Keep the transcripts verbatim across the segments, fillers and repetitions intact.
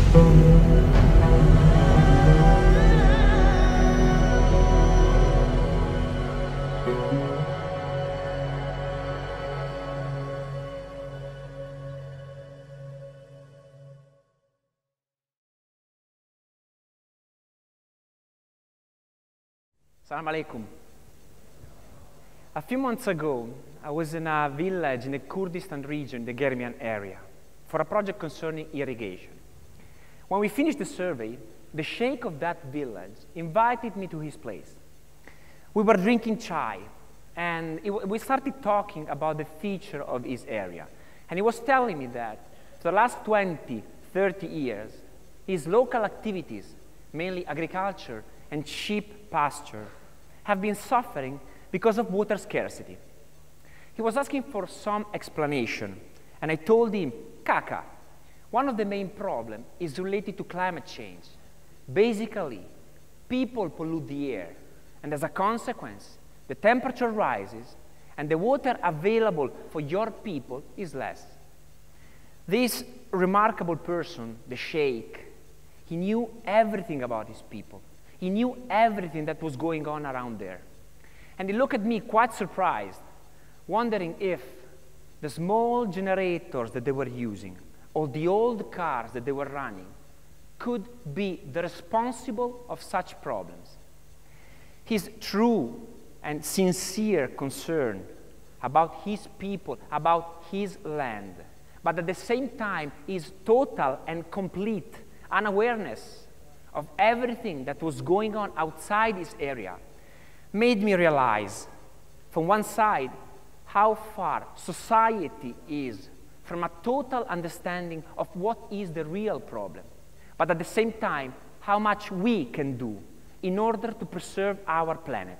Assalamu alaikum. A few months ago, I was in a village in the Kurdistan region, the Germian area, for a project concerning irrigation. When we finished the survey, the sheikh of that village invited me to his place. We were drinking chai, and it, we started talking about the future of his area. And he was telling me that for the last twenty, thirty years, his local activities, mainly agriculture and sheep pasture, have been suffering because of water scarcity. He was asking for some explanation, and I told him, Kaka, one of the main problems is related to climate change. Basically, people pollute the air, and as a consequence, the temperature rises, and the water available for your people is less. This remarkable person, the sheikh, he knew everything about his people. He knew everything that was going on around there. And he looked at me quite surprised, wondering if the small generators that they were using, or the old cars that they were running, could be the responsible of such problems. His true and sincere concern about his people, about his land, but at the same time his total and complete unawareness of everything that was going on outside his area made me realize, from one side, how far society is from a total understanding of what is the real problem, but at the same time, how much we can do in order to preserve our planet.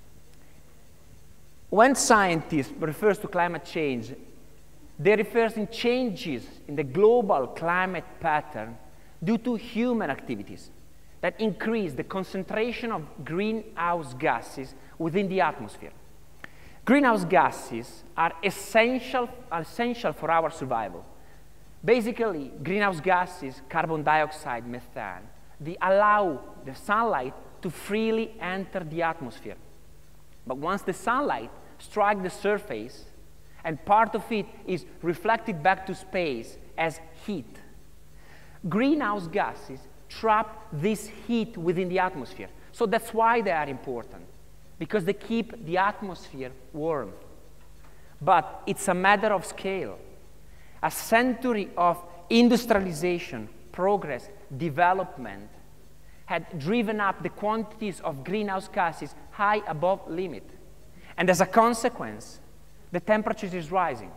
When scientists refer to climate change, they refer to changes in the global climate pattern due to human activities that increase the concentration of greenhouse gases within the atmosphere. Greenhouse gases are essential, are essential for our survival. Basically, greenhouse gases, carbon dioxide, methane, they allow the sunlight to freely enter the atmosphere. But once the sunlight strikes the surface, and part of it is reflected back to space as heat, greenhouse gases trap this heat within the atmosphere. So that's why they are important, because they keep the atmosphere warm. But it's a matter of scale. A century of industrialization, progress, development had driven up the quantities of greenhouse gases high above limit. And as a consequence, the temperature is rising.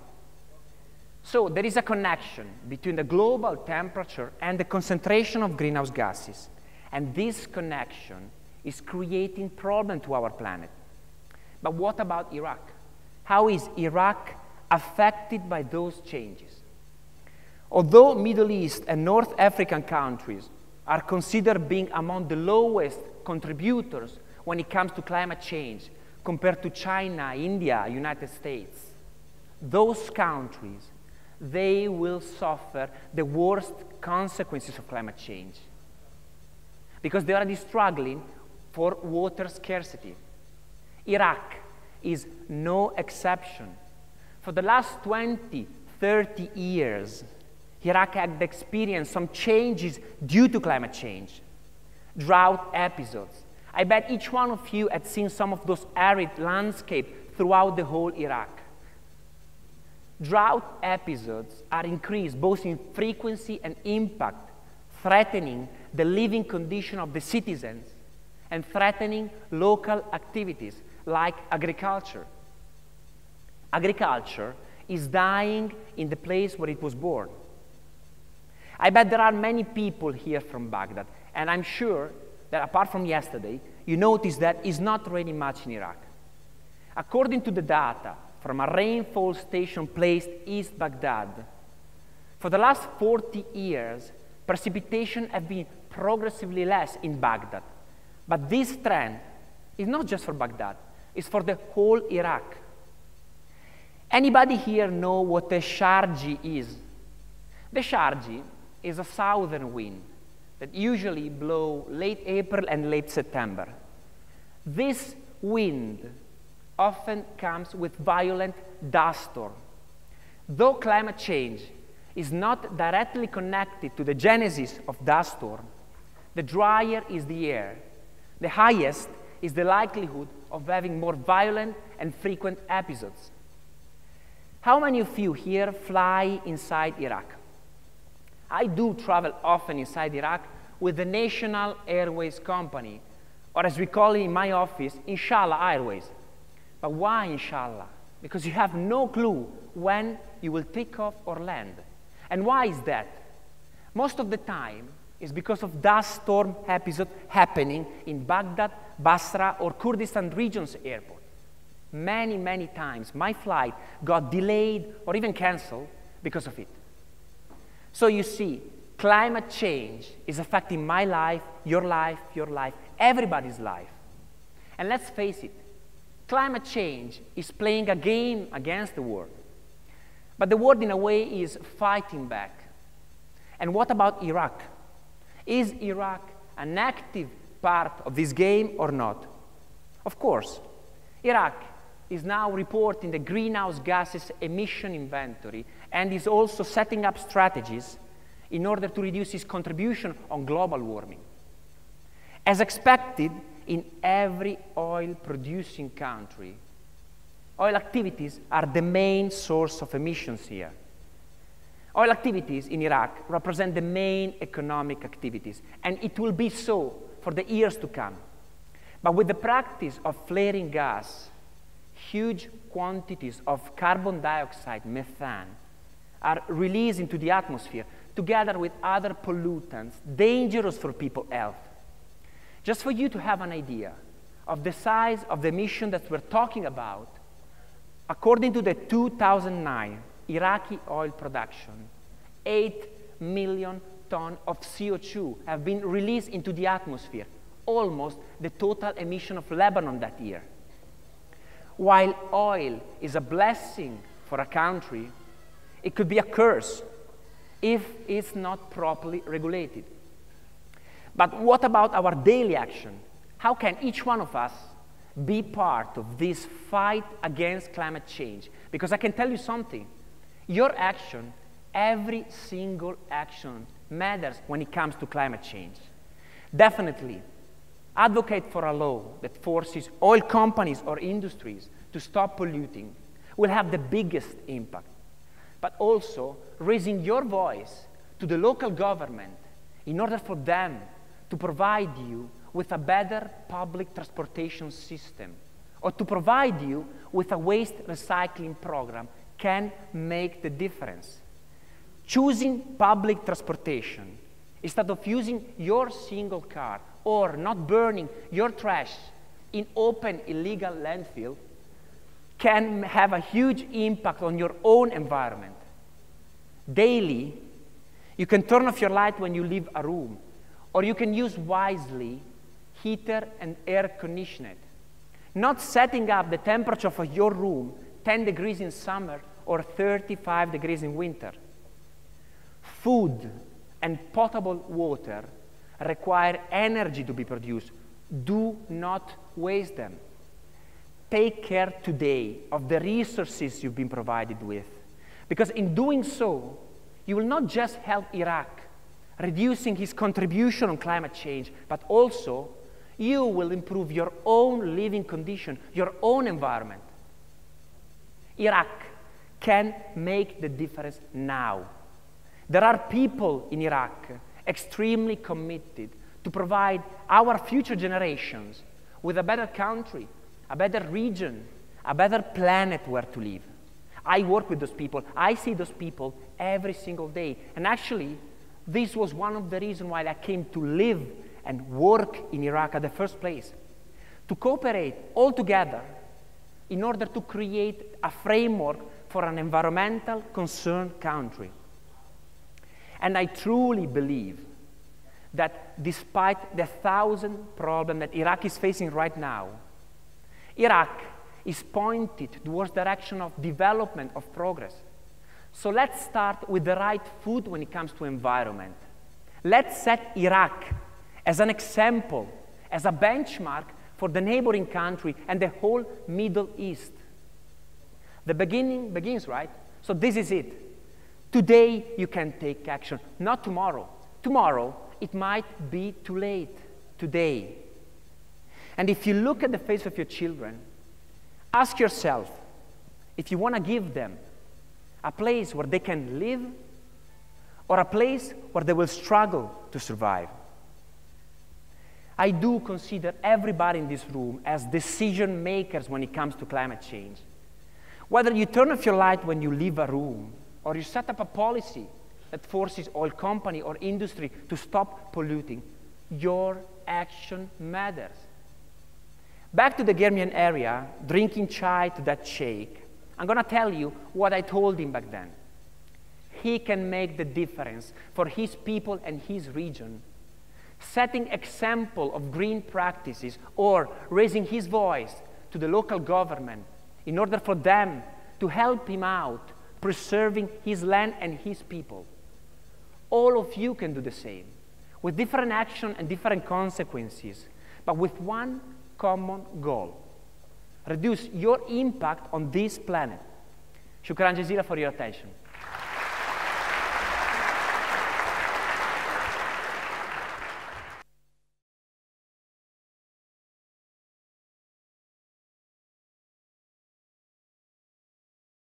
So there is a connection between the global temperature and the concentration of greenhouse gases. And this connection is creating problems to our planet. But what about Iraq? How is Iraq affected by those changes? Although Middle East and North African countries are considered being among the lowest contributors when it comes to climate change compared to China, India, United States, those countries, they will suffer the worst consequences of climate change because they are already struggling for water scarcity. Iraq is no exception. For the last twenty, thirty years, Iraq had experienced some changes due to climate change. Drought episodes. I bet each one of you had seen some of those arid landscapes throughout the whole Iraq. Drought episodes are increased both in frequency and impact, threatening the living condition of the citizens and threatening local activities like agriculture. Agriculture is dying in the place where it was born. I bet there are many people here from Baghdad, and I'm sure that apart from yesterday, you notice that it's not raining much in Iraq. According to the data from a rainfall station placed east Baghdad, for the last forty years, precipitation has been progressively less in Baghdad. But this trend is not just for Baghdad, it's for the whole Iraq. Anybody here know what a sharji is? The sharji is a southern wind that usually blows late April and late September. This wind often comes with violent dust storm. Though climate change is not directly connected to the genesis of dust storm, the drier is the air, the highest is the likelihood of having more violent and frequent episodes. How many of you here fly inside Iraq? I do travel often inside Iraq with the National Airways Company, or as we call it in my office, Inshallah Airways. But why Inshallah? Because you have no clue when you will take off or land. And why is that? Most of the time is because of dust storm episodes happening in Baghdad, Basra, or Kurdistan regions airport. Many, many times my flight got delayed or even canceled because of it. So you see, climate change is affecting my life, your life, your life, everybody's life. And let's face it, climate change is playing a game against the world. But the world, in a way, is fighting back. And what about Iraq? Is Iraq an active part of this game or not? Of course. Iraq is now reporting the greenhouse gases emission inventory and is also setting up strategies in order to reduce its contribution on global warming. As expected, in every oil-producing country, oil activities are the main source of emissions here. Oil activities in Iraq represent the main economic activities, and it will be so for the years to come. But with the practice of flaring gas, huge quantities of carbon dioxide, methane, are released into the atmosphere, together with other pollutants dangerous for people's health. Just for you to have an idea of the size of the emission that we're talking about, according to the two thousand nine Iraqi oil production, eight million tons of C O two have been released into the atmosphere, almost the total emission of Lebanon that year. While oil is a blessing for a country, it could be a curse if it's not properly regulated. But what about our daily action? How can each one of us be part of this fight against climate change? Because I can tell you something. Your action, every single action, matters when it comes to climate change. Definitely, advocate for a law that forces oil companies or industries to stop polluting will have the biggest impact. But also, raising your voice to the local government in order for them to provide you with a better public transportation system or to provide you with a waste recycling program can make the difference. Choosing public transportation instead of using your single car or not burning your trash in open illegal landfill can have a huge impact on your own environment. Daily, you can turn off your light when you leave a room, or you can use wisely heater and air conditioner. Not setting up the temperature of your room ten degrees in summer or thirty-five degrees in winter. Food and potable water require energy to be produced. Do not waste them. Take care today of the resources you've been provided with, because in doing so, you will not just help Iraq, reducing his contribution on climate change, but also you will improve your own living condition, your own environment. Iraq can make the difference now. There are people in Iraq extremely committed to provide our future generations with a better country, a better region, a better planet where to live. I work with those people. I see those people every single day. And actually, this was one of the reasons why I came to live and work in Iraq at the first place, to cooperate all together in order to create a framework for an environmental concerned country. And I truly believe that despite the thousand problems that Iraq is facing right now, Iraq is pointed towards the direction of development, of progress. So let's start with the right foot when it comes to environment. Let's set Iraq as an example, as a benchmark for the neighboring country and the whole Middle East. The beginning begins, right? So this is it. Today you can take action, not tomorrow. Tomorrow it might be too late. Today. And if you look at the face of your children, ask yourself if you want to give them a place where they can live or a place where they will struggle to survive. I do consider everybody in this room as decision makers when it comes to climate change. Whether you turn off your light when you leave a room, or you set up a policy that forces oil company or industry to stop polluting, your action matters. Back to the Germian area, drinking chai to that sheikh, I'm going to tell you what I told him back then. He can make the difference for his people and his region, setting example of green practices or raising his voice to the local government in order for them to help him out, preserving his land and his people. All of you can do the same, with different action and different consequences, but with one common goal: reduce your impact on this planet. Shukran jazila for your attention.